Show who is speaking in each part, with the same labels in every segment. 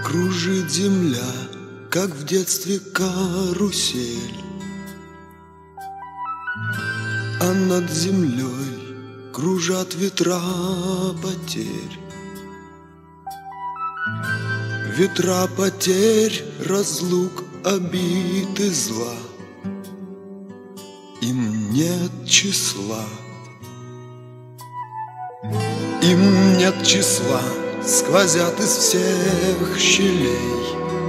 Speaker 1: Кружит земля, как в детстве карусель, а над землей кружат ветра потерь. Ветра потерь, разлук, обид и зла, им нет числа. Им нет числа, сквозят из всех щелей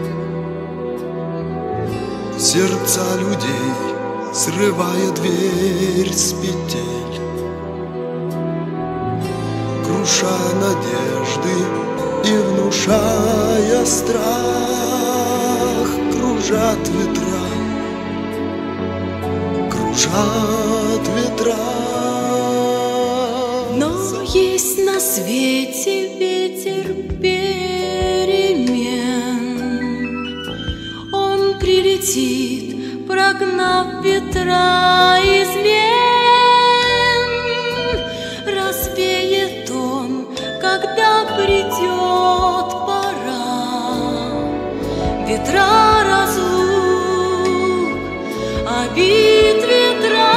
Speaker 1: сердца людей, срывая дверь с петель, круша надежды и внушая страх. Кружат ветра, кружат ветра.
Speaker 2: Но есть на свете ветер перемен, он прилетит, прогнав ветра измен. Развеет он, когда придет пора, ветра разлук, обид ветра.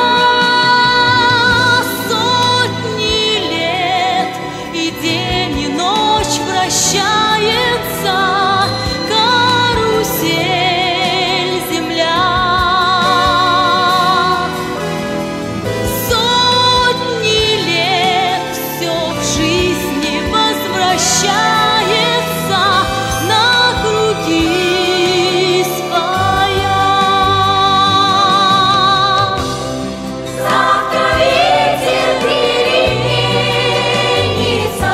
Speaker 2: Вращается карусель земля. Сотни лет все в жизни возвращается на круги своя. Завтра ветер переменится,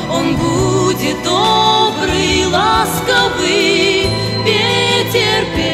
Speaker 2: добрый, ласковый ветер.